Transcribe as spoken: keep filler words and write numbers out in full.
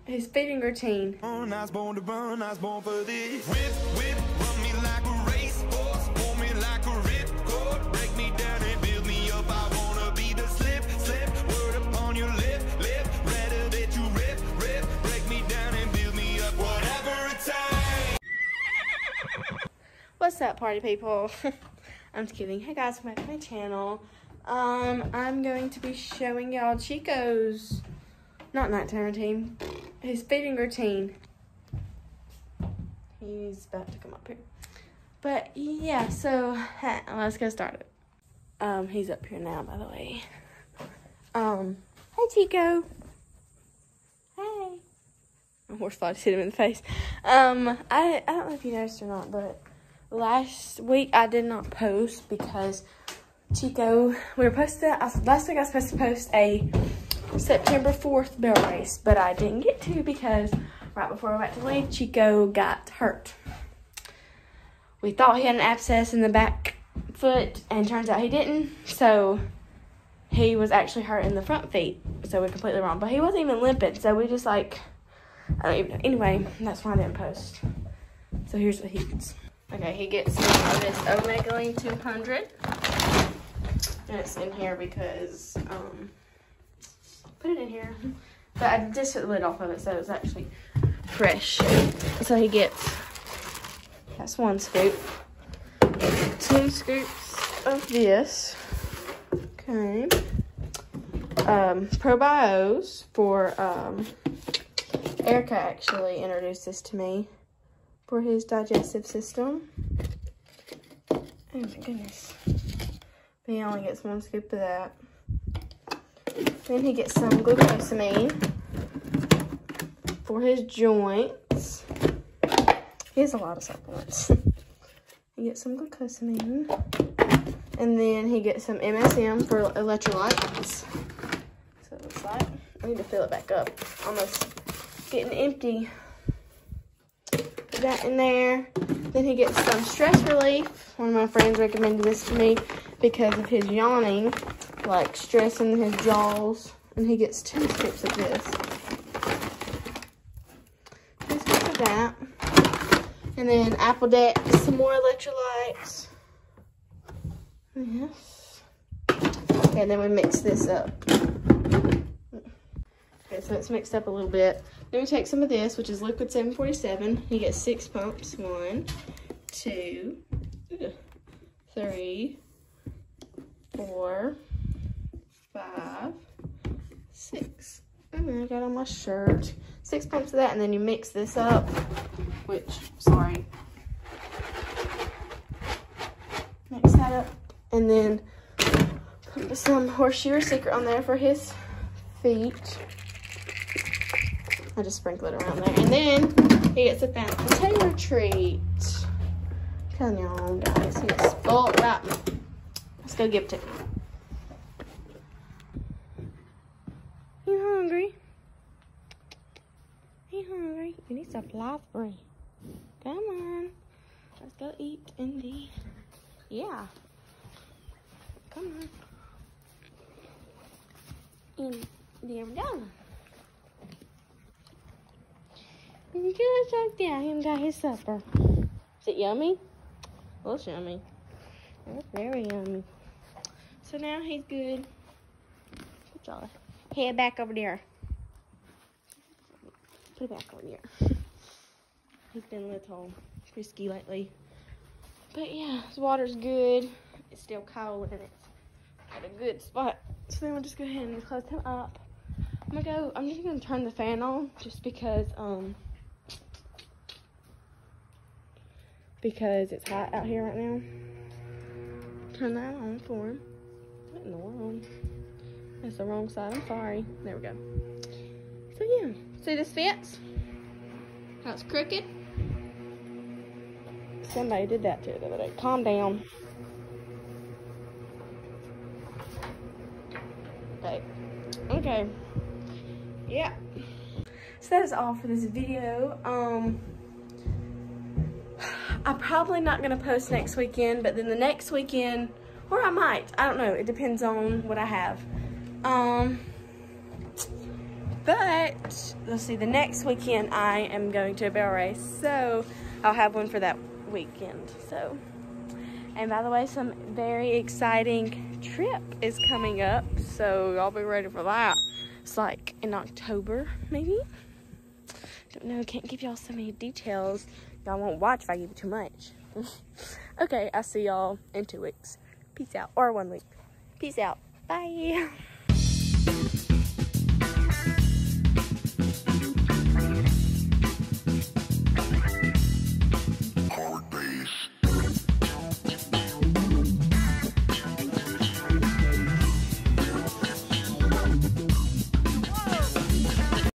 his feeding routine. I was born to run, I was born for this. Whip, whip, run me like a racehorse, pull me like a ripcord, break me down and build me up. I wanna be the slip, slip, word upon your lip, lip, rather that you rip, rip, break me down and build me up, whatever it takes. What's up, party people? I'm just kidding. Hey guys, welcome back to my channel. Um, I'm going to be showing y'all Chico's, not nighttime routine, his feeding routine. He's about to come up here. But yeah, so let's get started. Um, he's up here now, by the way. Um, hey Chico. Hey. My horse thought to hit him in the face. Um, I, I don't know if you noticed or not, but last week I did not post because Chico, we were supposed to, I, last week I was supposed to post a September fourth barrel race, but I didn't get to because right before I went to leave, Chico got hurt. We thought he had an abscess in the back foot, and turns out he didn't, so he was actually hurt in the front feet, so we're completely wrong. But he wasn't even limping, so we just like, I don't even know. Anyway, that's why I didn't post. So here's what he gets. Okay, he gets some of this Omega two hundred. And it's in here because, um, put it in here. But I just took the lid off of it, so it's actually fresh. So he gets, that's one scoop. Two scoops of this. Okay. Um, Probios for, um, Erica actually introduced this to me for his digestive system. Oh my goodness. He only gets one scoop of that. Then he gets some glucosamine for his joints. He has a lot of supplements. He gets some glucosamine. And then he gets some M S M for electrolytes. So it looks like. I need to fill it back up. Almost getting empty. Put that in there. Then he gets some stress relief. One of my friends recommended this to me because of his yawning, like stress in his jaws. And he gets two scoops of this. Two scoops of that. And then Apple Deck, some more electrolytes. Yes. Okay, and then we mix this up. Okay, so it's mixed up a little bit. Then we take some of this, which is liquid seven forty-seven. You get six pumps. One, two, three, four, five, six. And I got on my shirt. Six pumps of that, and then you mix this up, which, sorry. Mix that up, and then put some Horseshoe Secret on there for his feet. I just sprinkle it around there. And then he gets a Fountain Taylor treat. I'm telling y'all, guys, he gets spoiled rotten. Let's go give it to him. You hungry? You hungry? You need some raspberry. Come on. Let's go eat in the, yeah. Come on. In, there we go. Just like that, him got his supper. Is it yummy? Well, it's yummy. It's very yummy. So now he's good. Put y'all head back over there. Put it back over there. He's been a little frisky lately. But yeah, his water's good. It's still cold and it's at a good spot. So then we'll just go ahead and close him up. I'm gonna go, I'm just gonna turn the fan on just because, um, because it's hot out here right now. Turn that on for him. What in the world? That's the wrong side. I'm sorry. There we go. So yeah. See this fence? How it's crooked? Somebody did that to it the other day. Calm down. Okay. Okay. Yeah. So that is all for this video. Um... I'm probably not going to post next weekend, but then the next weekend, or I might. I don't know. It depends on what I have. Um, But let's see, the next weekend I am going to a barrel race, so I'll have one for that weekend. So, and by the way, some very exciting trip is coming up, so y'all be ready for that. It's like in October, maybe. Don't know, can't give y'all so many details. Y'all won't watch if I give you too much. Okay, I'll see y'all in two weeks. Peace out, or one week. Peace out. Bye.